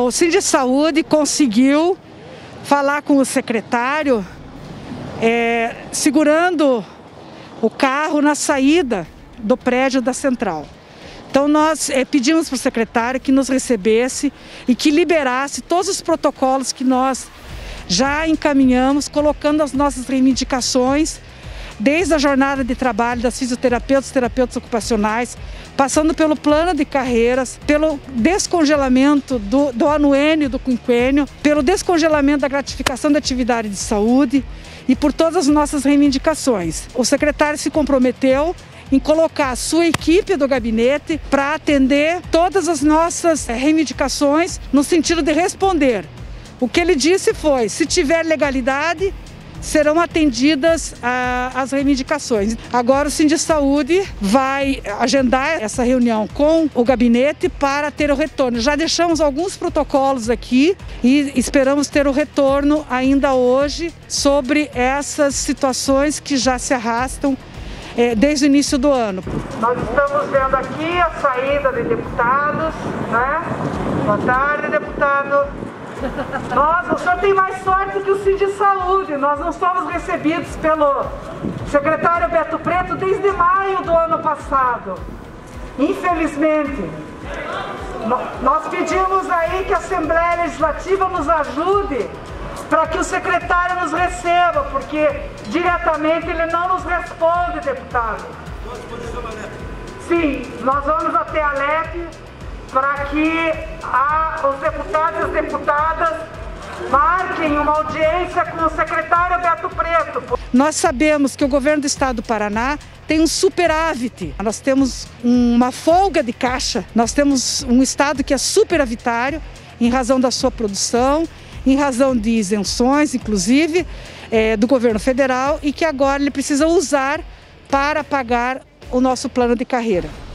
O Sindisaúde conseguiu falar com o secretário, segurando o carro na saída do prédio da central. Então nós pedimos para o secretário que nos recebesse e que liberasse todos os protocolos que nós já encaminhamos, colocando as nossas reivindicações, desde a jornada de trabalho das fisioterapeutas, terapeutas ocupacionais, passando pelo plano de carreiras, pelo descongelamento do anuênio, do quinquênio, pelo descongelamento da gratificação da atividade de saúde e por todas as nossas reivindicações. O secretário se comprometeu em colocar a sua equipe do gabinete para atender todas as nossas reivindicações no sentido de responder. O que ele disse foi, se tiver legalidade, serão atendidas as reivindicações. Agora o Sindisaúde vai agendar essa reunião com o gabinete para ter o retorno. Já deixamos alguns protocolos aqui e esperamos ter o retorno ainda hoje sobre essas situações que já se arrastam desde o início do ano. Nós estamos vendo aqui a saída de deputados, né? Boa tarde, deputado. O senhor tem mais sorte que o Sindisaúde. Nós não somos recebidos pelo secretário Beto Preto desde maio do ano passado. Infelizmente. Nós pedimos aí que a Assembleia Legislativa nos ajude para que o secretário nos receba, porque diretamente ele não nos responde, deputado. Sim, nós vamos até a LEP para que os deputados e as deputadas marquem uma audiência com o secretário Beto Preto. Nós sabemos que o governo do estado do Paraná tem um superávit, nós temos uma folga de caixa, nós temos um estado que é superavitário em razão da sua produção, em razão de isenções, inclusive, do governo federal, e que agora ele precisa usar para pagar o nosso plano de carreira.